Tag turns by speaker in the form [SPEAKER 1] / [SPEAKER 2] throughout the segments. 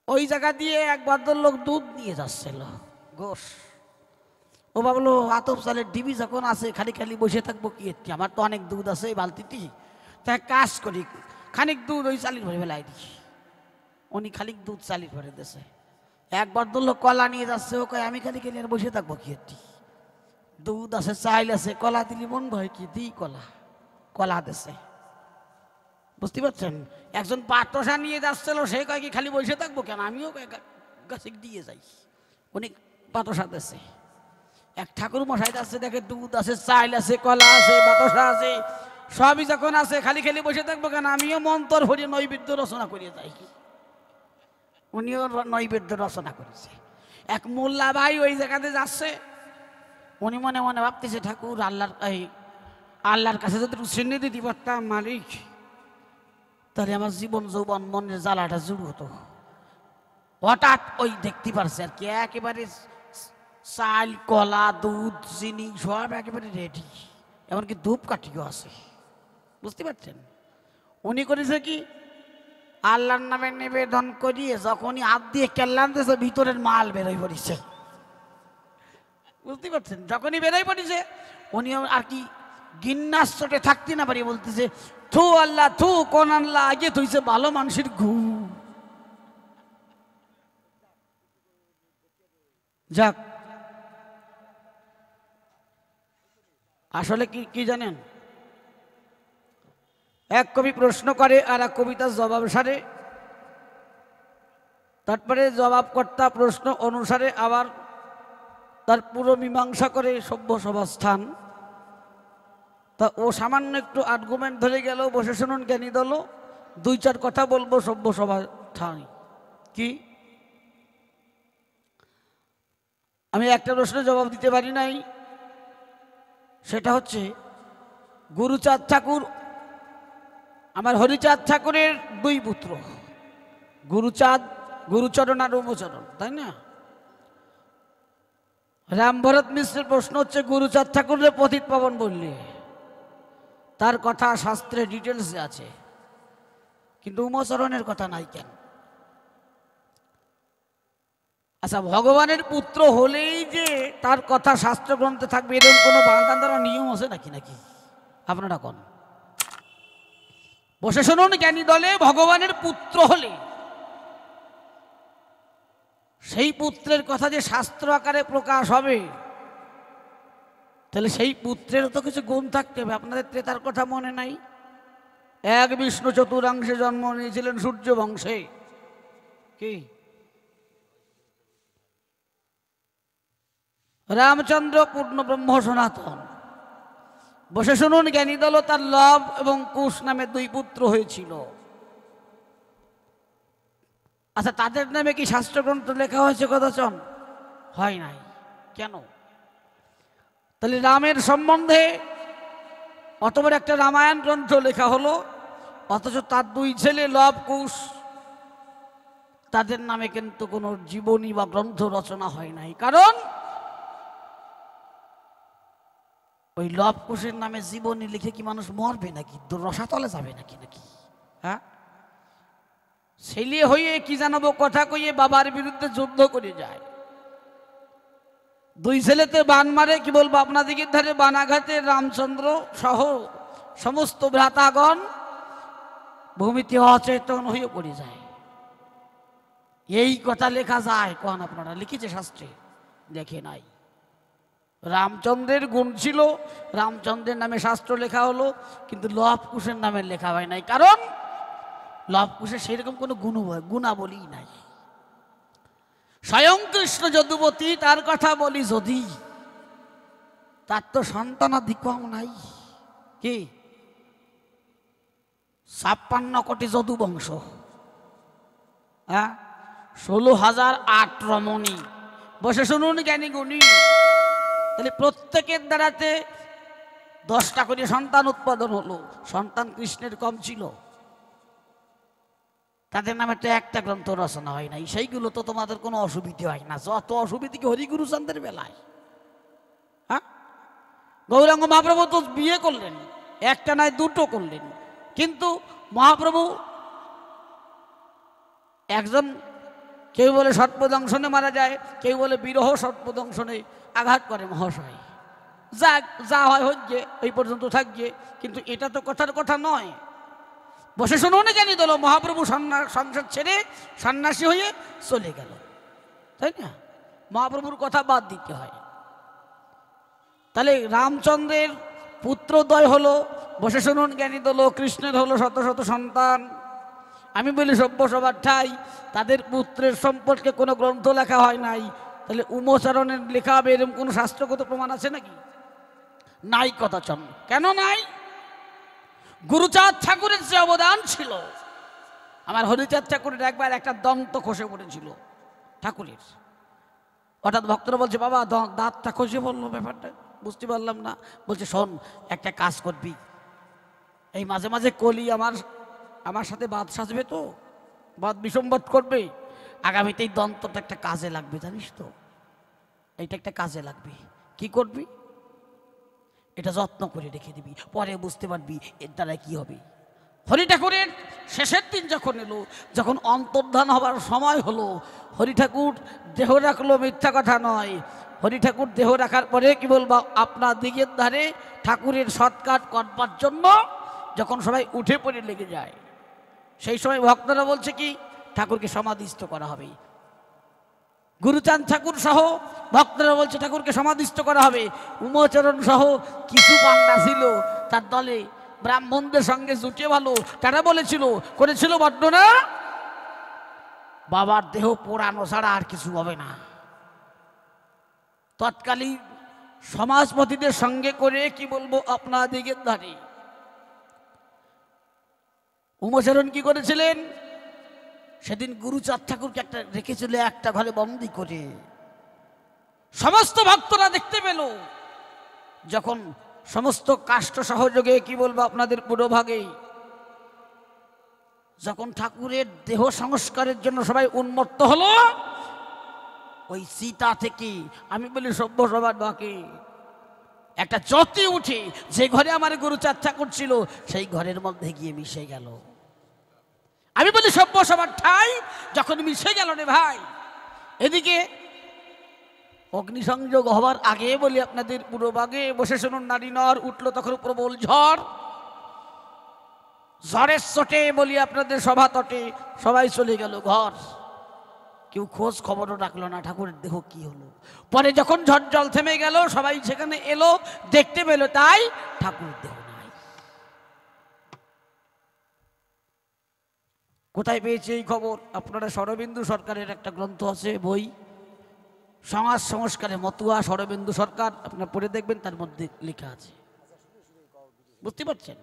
[SPEAKER 1] ওই জায়গা দিয়ে এক ভদ্রলোক দুধ নিয়ে যাচ্ছিল, গোশ। ও ভাবলো আতপ চালের ডিবি যখন আছে খালি খালি বসে থাকবো কি একটি, আমার তো অনেক দুধ আছে এই বালতিটি, তাই কাজ করি খানিক দুধ ওই চালির ভরে ফেলাই দিই। উনি খানিক দুধ চালির ভরে দিয়েছে। এক ভদ্রলোক কলা নিয়ে যাচ্ছে, ও কয় আমি খালি খালি আর বসে থাকবো কি একটি, দুধ আছে চাইল আছে, কলা দিলি মন ভয় কি, দিই কলা, কলা দেশে। বুঝতে পারছেন? একজন পাত্রসা নিয়ে যাচ্ছিল, সে কয় কি খালি বসে থাকবো কেন, আমিও গাছে দিয়ে যাই। উনি পাত্রসা দেশে। এক ঠাকুর মশাই যাচ্ছে, দেখে দুধ আছে চাইল আছে কলা আছে বাতাসা আছে সবই যখন আছে, খালি খালি বসে থাকবো কেন, আমিও মন্তর ভরিয়ে নৈবেদ্য রচনা করিয়ে যাই। উনিও নৈবেদ্য রচনা করেছে। এক মোল্লা ভাই ওই জায়গাতে যাচ্ছে, উনি মনে মনে ভাবতেছে ঠাকুর আল্লাহর কাছে যদি শ্রেণী দিতে পারতাম মালিক, তাহলে আমার জীবন যৌবন মনের জ্বালাটা জুড় হতো। হঠাৎ ওই দেখতে পারছে আর কি, একেবারে চাল কলা দুধ চিনি সব একেবারে রেডি, এমনকি ধূপকাঠিও আছে। বুঝতে পারছেন? উনি করেছে কি, আল্লাহর নামে নিবেদন করিয়ে যখনই হাত দিয়ে কেল্লান দিয়েছে, ভিতরের মাল বেরোয় পড়েছে। বুঝতে পারছেন? যখনই বেরোয় পড়েছে, উনি আর কি গিন্নাস চোটে থাকতে না পারি বলতেছে, থু আল্লাহ থু, কোন আল্লাহ আগে থইছে ভালো মানুষের ঘু। যাক, আসলে কি কি জানেন, এক কবি প্রশ্ন করে আর এক কবিতার জবাব সারে, তারপরে জবাবকর্তা প্রশ্ন অনুসারে আবার তার পুরো মীমাংসা করে সভ্য সভাস্থান। তা ও সামান্য একটু আর্গুমেন্ট ধরে গেল, বসে শুনুন জ্ঞানী দল, দুই চার কথা বলবো সভ্য সভাস্থান। কি আমি একটা প্রশ্নের জবাব দিতে পারি নাই, সেটা হচ্ছে গুরুচাঁদ ঠাকুর আমার হরিচাঁদ ঠাকুরের দুই পুত্র, গুরুচাঁদ, গুরুচরণ আর উমচরণ, তাই না? রামভরত মিশ্রের প্রশ্ন হচ্ছে, গুরুচাঁদ ঠাকুরের পতিত পাবন বললে, তার কথা শাস্ত্রে ডিটেলসে আছে, কিন্তু উমচরণের কথা নাই কেন? আচ্ছা, ভগবানের পুত্র হলেই যে তার কথা শাস্ত্র গ্রন্থে থাকবে এরকম কোনো বাঁধান দ্বারা নিয়ম আছে নাকি? নাকি আপনারা কোন? বসে শুনুন জ্ঞানী দলে, ভগবানের পুত্র হলে সেই পুত্রের কথা যে শাস্ত্র আকারে প্রকাশ হবে, তাহলে সেই পুত্রের তো কিছু গুণ থাকতে হবে। আপনাদের ত্রেতার কথা মনে নাই? এক বিষ্ণু চতুরাংশে জন্ম নিয়েছিলেন সূর্য বংশে, কি রামচন্দ্র পূর্ণ ব্রহ্ম সনাতন। বসে শুনুন জ্ঞানী দল, তার লব এবং কুশ নামে দুই পুত্র হয়েছিল। আচ্ছা, তাদের নামে কি শাস্ত্রগ্রন্থ লেখা হয়েছে কদাচন? হয় নাই। কেন? তাহলে রামের সম্বন্ধে অত বড় একটা রামায়ণ গ্রন্থ লেখা হলো, অথচ তার দুই ছেলে লব কুশ, তাদের নামে কিন্তু কোনো জীবনী বা গ্রন্থ রচনা হয় নাই। কারণ ওই লব কুশের নামে জীবনী লিখে কি মানুষ মরবে নাকি? রসাতলে যাবে নাকি? নাকি হ্যাঁ, ছেলে হয়ে কি জানাবো কথা কইয়ে বাবার বিরুদ্ধে যুদ্ধ করে যায়। দুই ছেলেতে বান মারে, কি বলবো আপনাদিকের ধারে বানাঘাটে রামচন্দ্র সহ সমস্ত ভ্রাতাগণ ভূমিতে অচেতন হয়ে পড়ে যায়। এই কথা লেখা যায় কোন? আপনারা লিখেছে শাস্ত্রে? লেখে নাই। রামচন্দ্রের গুণ ছিল, রামচন্দ্রের নামে শাস্ত্র লেখা হলো, কিন্তু লব কুশের নামে লেখা হয় নাই। কারণ লব কুশের সেরকম কোনো গুণাবলী নাই। স্বয়ং কৃষ্ণ যদুবতী, তার কথা বলি যদি, তার তো সন্তানাদি কম নাই। কি 56 কোটি যদু বংশ, হ্যাঁ, 16,008 রমণী। বসে শুনুন জ্ঞানী গুণী, তাহলে প্রত্যেকের দ্বারাতে 10টা করে সন্তান উৎপাদন হলো। সন্তান কৃষ্ণের কম ছিল? তাদের নামে তো একটা গ্রন্থ রচনা হয় নাই। সেইগুলো তো তোমাদের কোনো অসুবিধে হয় না। যত অসুবিধে কি হরিগুরুচন্দ্রের বেলায়? হ্যাঁ, গৌরাঙ্গ মহাপ্রভু তো বিয়ে করলেন, একটা নয় দুটো করলেন, কিন্তু মহাপ্রভু একজন কেউ বলে সর্পদংশনে মারা যায়, কেউ বলে বিরহ সর্পদংশনে আঘাত করে মহাশয়। যাক, যা হয় হচ্ছে, এই পর্যন্ত থাকছে, কিন্তু এটা তো কথার কথা নয়। বসে শুনুন, জ্ঞানী দল মহাপ্রভু সংসার ছেড়ে সন্ন্যাসী হয়ে চলে গেল, তাই না? মহাপ্রভুর কথা বাদ দিতে হয়। তাহলে রামচন্দ্রের পুত্রদ্বয় হলো, বসে শুনুন জ্ঞানী দল, কৃষ্ণের হলো শত শত সন্তান। আমি বলি সভ্য সবার ঠাই, তাদের পুত্রের সম্পর্কে কোনো গ্রন্থ লেখা হয় নাই। তাহলে উমচরণের লেখা হবে এরকম কোনো শাস্ত্রগত প্রমাণ আছে নাকি? নাই কথাচন। কেন নাই? গুরুচাঁদ ঠাকুরের যে অবদান ছিল, আমার হরিচাঁদ ঠাকুরের একবার একটা দন্ত খসে পড়েছিল ঠাকুরের। হঠাৎ ভক্তরা বলছে, বাবা দাঁতটা খসে বললো, ব্যাপারটা বুঝতে পারলাম না। বলছে, শোন, একটা কাজ করবি, এই মাঝে মাঝে কলি আমার সাথে বাদ সাজবে, তো বাদ বিসম্বাদ করবে, আগামীতে এই দন্তটা একটা কাজে লাগবে, জানিস তো? এইটা একটা কাজে লাগবে। কি করবি? এটা যত্ন করে রেখে দিবি, পরে বুঝতে পারবি এর দ্বারা কি হবে। হরি ঠাকুরের শেষের দিন যখন এলো, যখন অন্তর্ধান হবার সময় হলো, হরি ঠাকুর দেহ রাখলো, মিথ্যা কথা নয়। হরি ঠাকুর দেহ রাখার পরে কি বলবো, আপনার দিকের ধারে ঠাকুরের সৎকার করবার জন্য যখন সবাই উঠে পড়ে লেগে যায়, সেই সময় ভক্তরা বলছে কি, ঠাকুরকে সমাধিস্থ করা হবে। গুরুচাঁদ ঠাকুর সহ ভক্তরা বলছে ঠাকুরকে সমাধিস্থ করা হবে। উমচরণ সহ কিছু পান্ডা ছিল তার দলে, ব্রাহ্মণদের সঙ্গে জুটে ভালো, তারা করেছিল বর্ণনা, বাবার দেহ পোড়ানো ছাড়া আর কিছু হবে না। তৎকালীন সমাজপতিদের সঙ্গে করে কি বলবো, আপনার দিকের ধারে উমচরণ কি করেছিলেন, সেদিন গুরুচাঁদ ঠাকুরকে একটা রেখেছিল একটা ঘরে বন্দি করে। সমস্ত ভক্তরা দেখতে পেল, যখন সমস্ত কাষ্ঠ সহযোগে কি বলবো আপনাদের পুরোভাগে, যখন ঠাকুরের দেহ সংস্কারের জন্য সবাই উন্মত্ত হলো, ওই চিতা থেকে, আমি বলি সভ্য সবার বাকি, একটা জ্যোতি উঠে, যে ঘরে আমার গুরুচাঁদ ঠাকুর ছিল সেই ঘরের মধ্যে গিয়ে মিশে গেল। আমি বলি সভ্য সবার ঠাই যখন মিশে গেল রে ভাই। এদিকে অগ্নিসংযোগ হবার আগে বলি আপনাদের পুরোভাগে, বসে শুনুন নারী নর, উঠলো তখন প্রবল ঝড়। ঝড়ের চোটে বলি আপনাদের সভা তটে সবাই চলে গেল ঘর, কেউ খোঁজ খবরও রাখলো না ঠাকুরের দেহ কি হলো। পরে যখন ঝড় জল থেমে গেল, সবাই সেখানে এলো, দেখতে পেল তাই ঠাকুরের দেহ নাই। কোথায় পেয়েছে এই খবর? আপনারা শরদিন্দু সরকারের একটা গ্রন্থ আছে, বই সমাজ সংস্কারে মতুয়া শরদিন্দু সরকার, আপনারা পড়ে দেখবেন, তার মধ্যে লেখা আছে। বুঝতে পারছেন?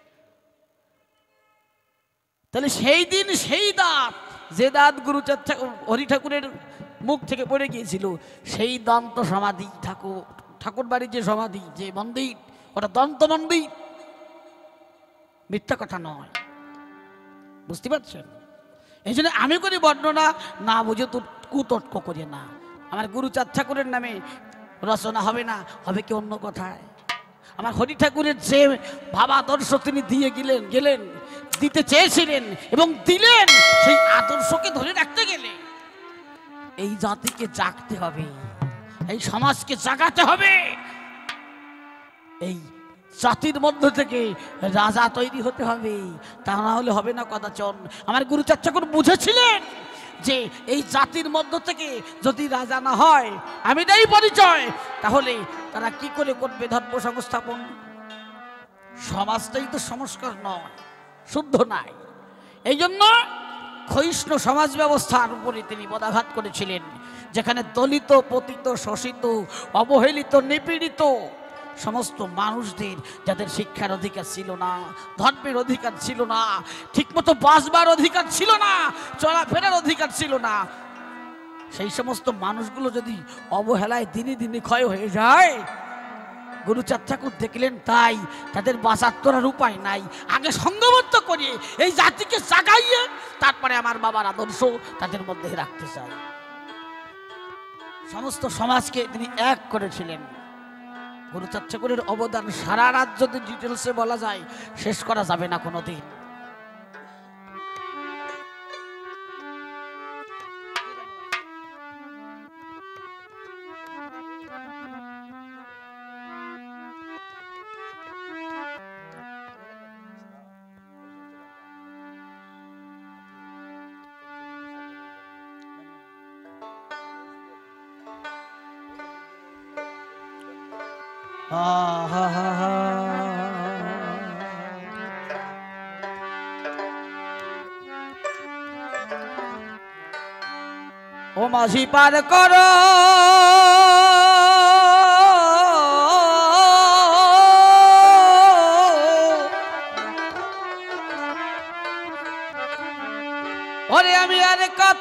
[SPEAKER 1] তাহলে সেই দিন সেই দাঁত, যে দাঁত গুরুচাঁদ হরি ঠাকুরের মুখ থেকে পড়ে গিয়েছিল, সেই দন্ত সমাধি, ঠাকুর বাড়ির যে সমাধি, যে মন্দির, ওটা দন্ত মন্দির, মিথ্যা কথা নয়। বুঝতে পারছেন? এই জন্য আমি করি বর্ণনা, না বুঝে তো কুতর্ক করি না। আমার গুরুচাঁদ ঠাকুরের নামে রচনা হবে না, হবে কি অন্য কথায়। আমার হরি ঠাকুরের যে ভাবাদর্শ তিনি দিয়ে গেলেন, দিতে চেয়েছিলেন এবং দিলেন, সেই আদর্শকে ধরে রাখতে গেলে এই জাতিকে জাগতে হবে, এই সমাজকে জাগাতে হবে, এই জাতির মধ্য থেকে রাজা তৈরি হতে হবে, তা না হলে হবে না কদাচন। আমার গুরুচাঁদ ঠাকুর বুঝেছিলেন যে এই জাতির মধ্য থেকে যদি রাজা না হয়, আমি দেই পরিচয়, তাহলে তারা কি করে করবে ধর্ম সংস্থাপন? সমাজটাই তো সংস্কার নয়, শুদ্ধ নাই। এই জন্য ক্ষয়িষ্ণু সমাজ ব্যবস্থার উপরে তিনি পদাঘাত করেছিলেন, যেখানে দলিত, পতিত, শোষিত, অবহেলিত, নিপীড়িত সমস্ত মানুষদের, যাদের শিক্ষার অধিকার ছিল না, ধর্মের অধিকার ছিল না, ঠিকমতো বাঁচবার অধিকার ছিল না, চলাফেরার অধিকার ছিল না, সেই সমস্ত মানুষগুলো যদি অবহেলায় দিনে দিনে ক্ষয় হয়ে যায়, গুরুচাঁদ ঠাকুর দেখলেন তাই তাদের বাঁচার তো আর উপায় নাই, আগে সংঘবদ্ধ করিয়ে এই জাতিকে জাগাইয়ে তারপরে আমার বাবার আদর্শ তাদের মধ্যে রাখতে চাই। সমস্ত সমাজকে তিনি এক করেছিলেন। গুরুচাঁদ ঠাকুরের অবদান সারা রাত যদি ডিটেলসে বলা যায়, শেষ করা যাবে না কোনোদিন। ও মাঝি পার করো ওরে আমি আর কত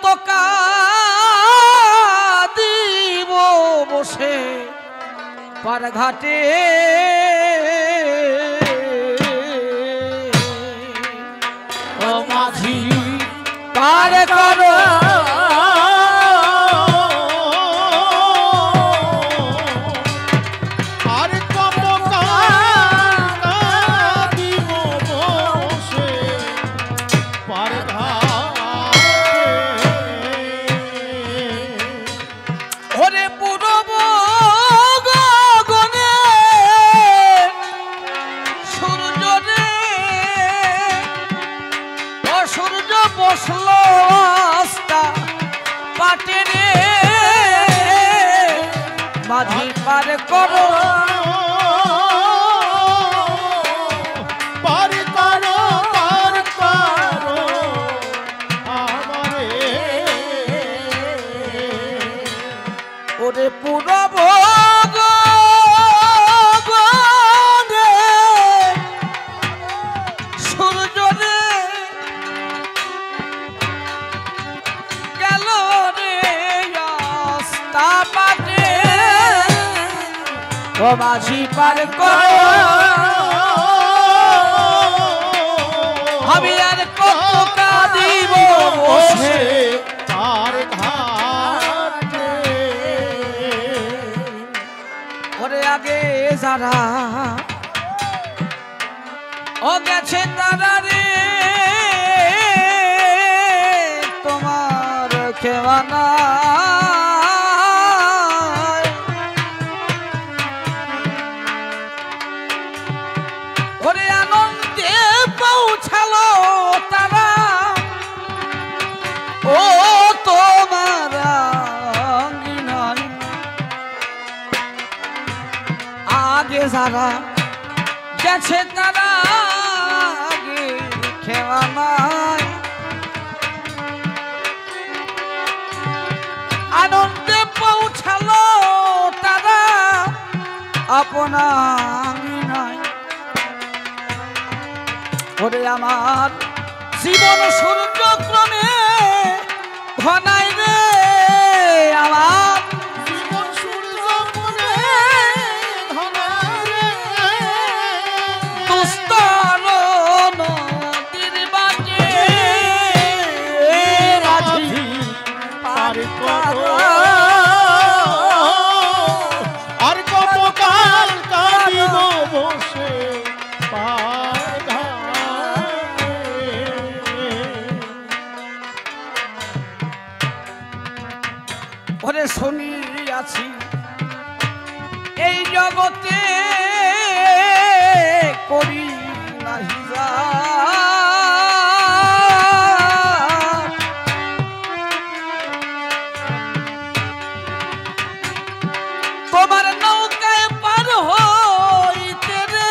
[SPEAKER 1] কাঁদিব বসে পার ঘাটে ও মাঝি পার করো মাঝি পার করো
[SPEAKER 2] পার করো পার করো আমারে
[SPEAKER 1] ওরে পূরব সূর্য রে গেল রে অস্তা পাটে ও মাঝি পার করো আমি আর কত কাঁদিব বসে
[SPEAKER 2] পার ঘাটে
[SPEAKER 1] ওরে আগে যারা ও গেছে তারা রে তোমার খেওয়ানা ও তোমার আঙ্গিনায় আগে যারা গেছে তারা আগে খেওয়ানায় আনন্দে পৌঁছালো তারা আপনা আঙ্গিনায় ওরে আমার জীবন সূর্যক্রমে ঘনাই রে আমার
[SPEAKER 2] জীবন সূর্য মনে ঘনাই রে
[SPEAKER 1] দুস্তর নদীর বাটে মাঝি
[SPEAKER 2] পার করো আর কত কাল কাঁদিব বসে পার ঘাটে
[SPEAKER 1] ওরে শুনিয়াছি এই জগতে করি নাহি যা তোমার নৌকায় পার হইতে রে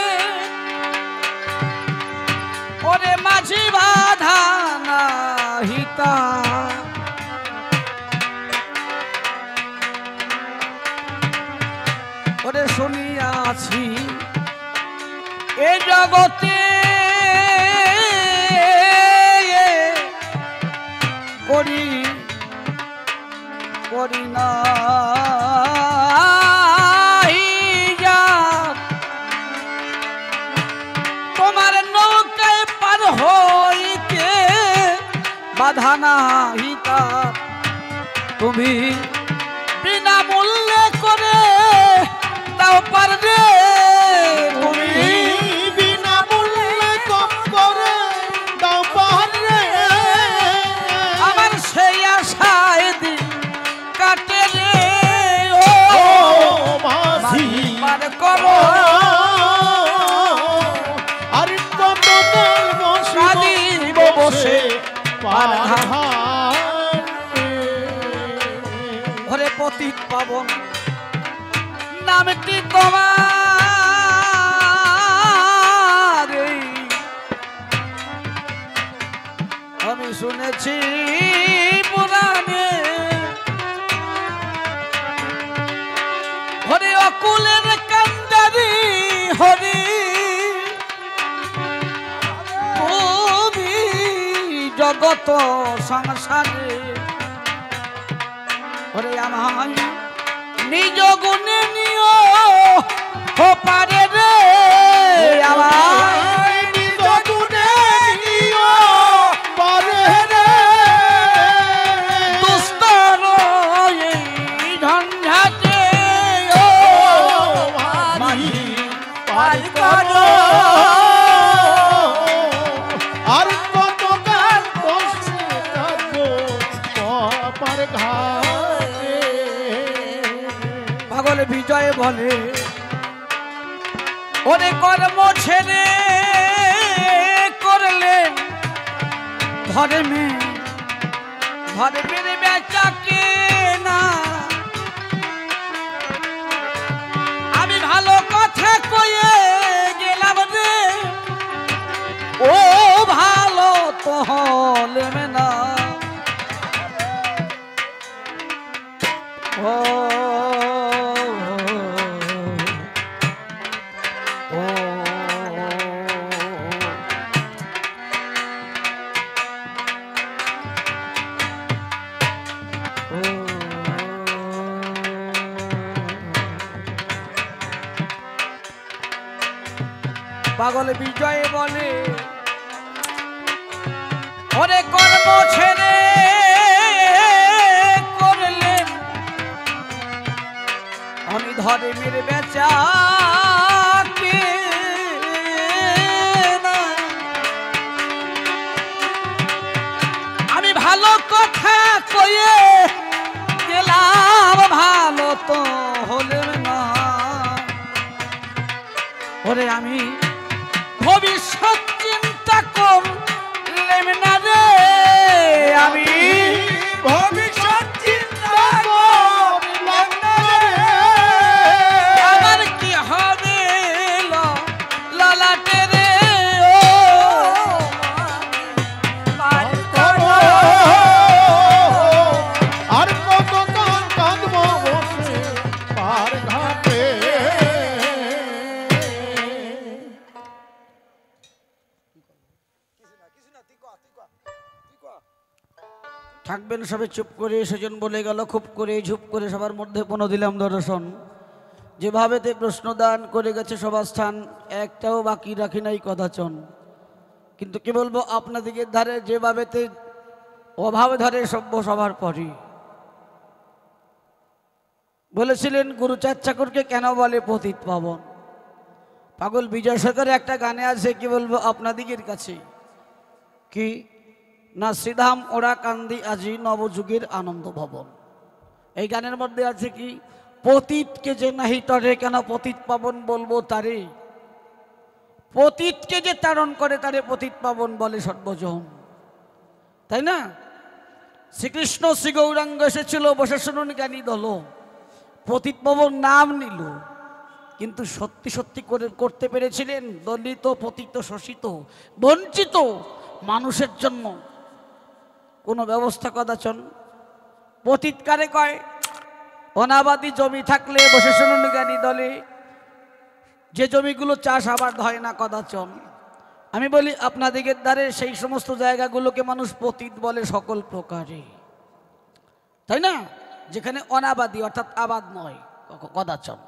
[SPEAKER 1] ওরে মাঝি বাধা নাহিতা ওরে শুনিয়াছি এ জগতে করি করি না তোমার নৌকায় পার হইতে বাধা নাহিতা তুমি বিনামূল্যে করে দাও পার রে তুমি
[SPEAKER 2] বিনামূল্যে কম করে দাও পার রে
[SPEAKER 1] আমার সেই আশায় দিন কাটে রে ও
[SPEAKER 2] মাঝি
[SPEAKER 1] পার করো
[SPEAKER 2] আর কত কাল
[SPEAKER 1] কাঁদিব বসে
[SPEAKER 2] পার ঘাটে
[SPEAKER 1] ঘরে পতিত পাবন নামটি তোমার শুনেছি পুরাণে হরি অকুলের কান্দারি হরি তুমি জগত সংসারে হরে আমায় নিজ গুণে নিও হো পারে রে আমায়
[SPEAKER 2] নিজ গুণে নিও পারে রে
[SPEAKER 1] দুস্তর এই ঝঞ্ঝাটে ও
[SPEAKER 2] মাঝি পার করো আর কত কাল বসে থাকবো পার ঘাটে
[SPEAKER 1] পাগল বিজয় বলে ওরে কর্ম ছেড়ে করলেন ধর্মের বেচাকে না আমি ভালো কথা কয়ে গেলাম রে ও ভালো তো হলেম না ও পাগল বিজয় বলে ওরে কর্ম ছেড়ে করলেন আমি ধর্মের বেচাকে না আমি ভালো কথা কয়ে গেলাম ভালো তো হলেন না ওরে আমি ভবিষ্যৎ চিন্তা করলেম না রে আমি ভবিষ্যৎ চিন্তা করলেম না রে আমার কি হবে ললাটে রে ও পার করো
[SPEAKER 2] আর কত কাল কাঁদবো বসে পার ঘাটে
[SPEAKER 1] থাকবেন সবে চুপ করে সেজন বলে গেল খুব করে ঝুপ করে সবার মধ্যে পুনঃ দিলাম দর্শন যেভাবেতে প্রশ্নদান করে গেছে সভাস্থান একটাও বাকি রাখি নাই কদাচন কিন্তু কি বলবো আপনাদিকে ধারে যেভাবেতে অভাব ধরে সভ্য সবার পরই বলেছিলেন গুরুচাঁদ ঠাকুরকে কেন বলে পতিত পাবন পাগল বিজয় সরকারের একটা গানে আছে কি বলবো আপনাদিকের কাছে কি না শ্রীধাম ওরা কান্দি আজি নবযুগের আনন্দ ভবন এই গানের মধ্যে আছে কি পতিতকে যে নাহি তরে কেন পতিত পাবন বলবো তারে পতিতকে যে তারণ করে তারে পতিত পাবন বলে সর্বজন তাই না শ্রীকৃষ্ণ শ্রী গৌরাঙ্গ এসেছিল বসে শুনুন জ্ঞানী দল পতিত পাবন নাম নিল কিন্তু সত্যি সত্যি করে করতে পেরেছিলেন দলিত পতিত শোষিত বঞ্চিত মানুষের জন্য কোনো ব্যবস্থা কদাচন পতিত কারে কয় অনাবাদী জমি থাকলে বসে শুনুন জ্ঞানী দলে যে জমিগুলো চাষ আবাদ হয় না কদাচন আমি বলি আপনাদের দ্বারে সেই সমস্ত জায়গাগুলোকে মানুষ পতিত বলে সকল প্রকারে তাই না যেখানে অনাবাদী অর্থাৎ আবাদ নয় কদাচন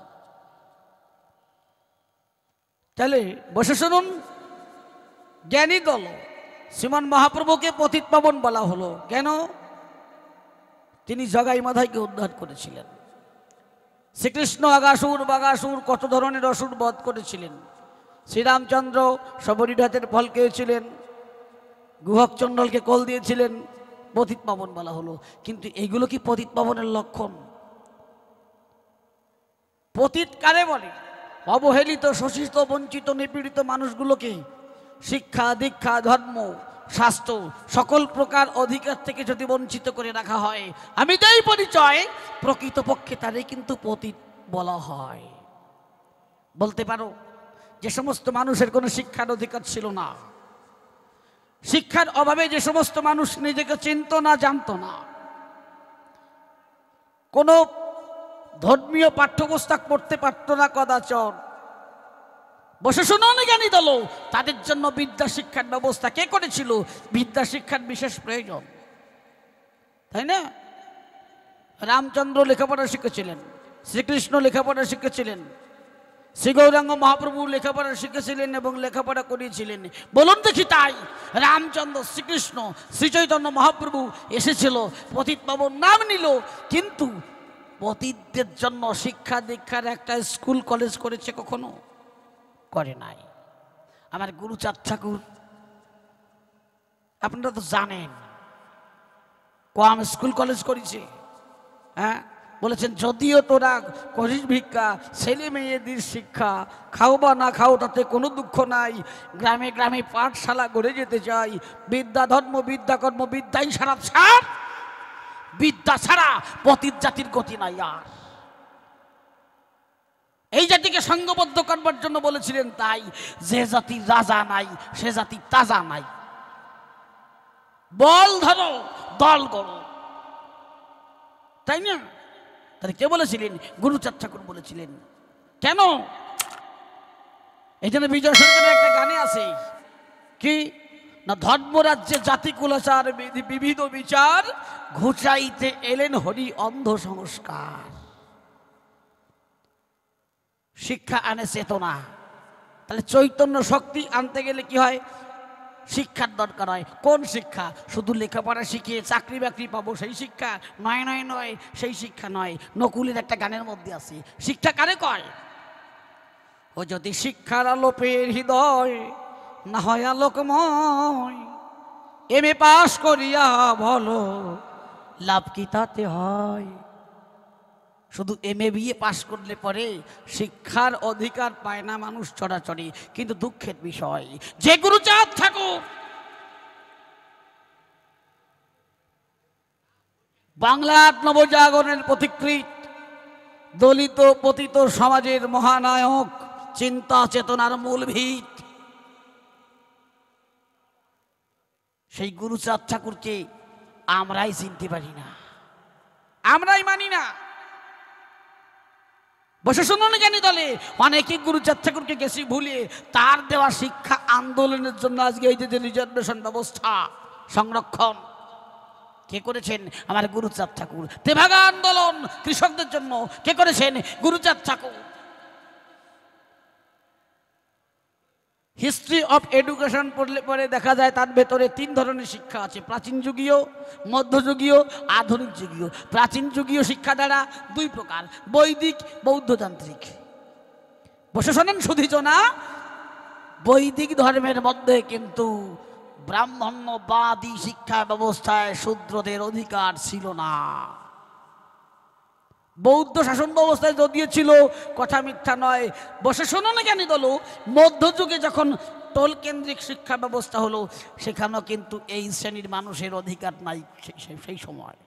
[SPEAKER 1] তাহলে বসে শুনুন জ্ঞানী দল শ্রীমান মহাপ্রভুকে পতিত পাবন বলা হলো কেন তিনি জগাই মাধাইকে উদ্ধার করেছিলেন শ্রীকৃষ্ণ আগাসুর বাগাসুর কত ধরনের অসুর বধ করেছিলেন শ্রীরামচন্দ্র শবরীঘাতের ফল খেয়েছিলেন গুহক চণ্ডলকে কল দিয়েছিলেন পতিত পাবন বলা হলো কিন্তু এগুলো কি পতিত পাবনের লক্ষণ পতিত কারে বলে অবহেলিত শোষিত বঞ্চিত নিপীড়িত মানুষগুলোকে শিক্ষা দীক্ষা ধর্ম স্বাস্থ্য সকল প্রকার অধিকার থেকে যদি বঞ্চিত করে রাখা হয় আমি তাই পরিচয় প্রকৃতপক্ষে তারই কিন্তু পতিত বলা হয় বলতে পারো যে সমস্ত মানুষের কোনো শিক্ষার অধিকার ছিল না শিক্ষার অভাবে যে সমস্ত মানুষ নিজেকে চিনত না, জানতো না, কোনো ধর্মীয় পাঠ্যপুস্তক পড়তে পারতো না কদাচর, বসে শুনুন জ্ঞানী দল, তাদের জন্য বিদ্যা শিক্ষার ব্যবস্থা কে করেছিল? বিদ্যা শিক্ষার বিশেষ প্রয়োজন, তাই না? রামচন্দ্র লেখাপড়া শিখেছিলেন, শ্রীকৃষ্ণ লেখাপড়া শিখেছিলেন, শ্রী গৌরাঙ্গ মহাপ্রভু লেখাপড়া শিখেছিলেন এবং লেখাপড়া করিয়েছিলেন। বলুন দেখি, তাই রামচন্দ্র, শ্রীকৃষ্ণ, শ্রীচৈতন্য মহাপ্রভু এসেছিল, পতিত পাবন নাম নিল, কিন্তু পতিতদের জন্য শিক্ষা দীক্ষার একটা স্কুল কলেজ করেছে? কখনো করে নাই। আমার গুরুচাঁদ ঠাকুর আপনারা তো জানেন, কম স্কুল কলেজ করেছে। হ্যাঁ, বলেছেন যদিও তোরা করিস ভিক্ষা, ছেলে মেয়েদের শিক্ষা, খাও বা না খাও তাতে কোনো দুঃখ নাই, গ্রামে গ্রামে পাঠশালা গড়ে যেতে চাই, বিদ্যা ধর্ম বিদ্যা কর্ম বিদ্যাই সারা ছাড়, বিদ্যা ছাড়া পতিত জাতির গতি নাই। আর এই জাতিকে সঙ্গবদ্ধ করবার জন্য বলেছিলেন, তাই যে জাতির রাজা নাই সে জাতি তাজা নাই, বল ধরো দল করো, তাই না? তাহলে কে বলেছিলেন? গুরুচাঁদ ঠাকুর বলেছিলেন। কেন? এই জন্য বিজয় সরকারের একটা গানে আছে, কি না, ধর্মরাজ্যে জাতি কুলাচার বিবিধ বিচার, ঘুচাইতে এলেন হরি অন্ধ সংস্কার। শিক্ষা আনে চেতনা, তাহলে চৈতন্য শক্তি আনতে গেলে কি হয়? শিক্ষার দরকার হয়। কোন শিক্ষা? শুধু লেখাপড়া শিখিয়ে চাকরি বাকরি পাবো সেই শিক্ষা নয়, নয় নয়, সেই শিক্ষা নয়। নকুলের একটা গানের মধ্যে আছে, শিক্ষা কারে কয়? ও যদি শিক্ষার আলোপের হৃদয় না হয় আলোকময়, এমএ পাশ করিয়া বলো লাভ কি তাতে হয়? শুধু এমএ বিএ পাশ করলে পরে শিক্ষার অধিকার পায় না মানুষ চড়াচড়ি। কিন্তু দুঃখের বিষয়, যে গুরুচাঁদ ঠাকুর বাংলার নবজাগরণের পথিকৃৎ, দলিত পতিত সমাজের মহানায়ক, চিন্তা চেতনার মূল ভিত, সেই গুরুচাঁদ ঠাকুরকে আমরাই চিনতে পারি না, আমরাই মানি না। বসে শুনুন জ্ঞানী দলে, অনেকে গুরুচাঁদ ঠাকুরকে গেছি ভুলিয়ে তার দেওয়া শিক্ষা আন্দোলনের জন্য আজকে এই যে রিজার্ভেশন ব্যবস্থা সংরক্ষণ কে করেছেন? আমার গুরুচাঁদ ঠাকুর। তেভাগা আন্দোলন কৃষকদের জন্য কে করেছেন? Guruchand Thakur. History of education পড়লে পরে দেখা যায় তার ভেতরে তিন ধরনের শিক্ষা আছে, প্রাচীন যুগীয়, মধ্যযুগীয়, আধুনিক যুগীয়। প্রাচীন যুগীয় শিক্ষা দ্বারা দুই প্রকার, বৈদিক, বৌদ্ধতান্ত্রিক। বসে শোনেন সুধীজনা, বৈদিক ধর্মের মধ্যে কিন্তু ব্রাহ্মণ্যবাদী শিক্ষা ব্যবস্থায় শূদ্রদের অধিকার ছিল না। বৌদ্ধ শাসন ব্যবস্থায় যদিও ছিল, কথা মিথ্যা নয়। বসে শোনো না জ্ঞানী দল, মধ্যযুগে যখন টোল কেন্দ্রিক শিক্ষা ব্যবস্থা হলো, সেখানেও কিন্তু এই শ্রেণীর মানুষের অধিকার নাই সেই সময়।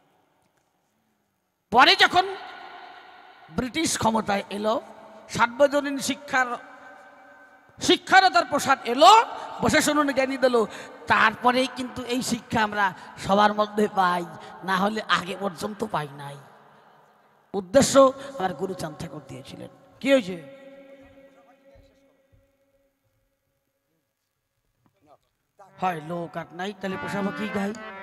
[SPEAKER 1] পরে যখন ব্রিটিশ ক্ষমতায় এলো, সার্বজনীন শিক্ষারতার প্রসার এলো, বসে শুনুন জ্ঞানী দল, তারপরেই কিন্তু এই শিক্ষা আমরা সবার মধ্যে পাই, না হলে আগে পর্যন্ত পাই নাই। উদ্দেশ্য আমার গুরুচাঁদ ঠাকুর দিয়েছিলেন। কি হয়েছে? হয় লোক আর নাই, তাহলে পোষা পাখি গাই।